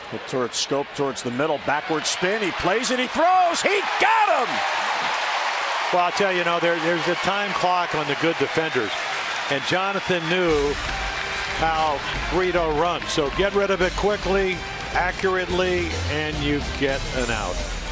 Hit towards Schoop, towards the middle, backward spin. He plays it, he throws, he got him! Well, I'll tell you, there's a time clock on the good defenders. And Jonathan knew how Brito runs. So get rid of it quickly, accurately, and you get an out.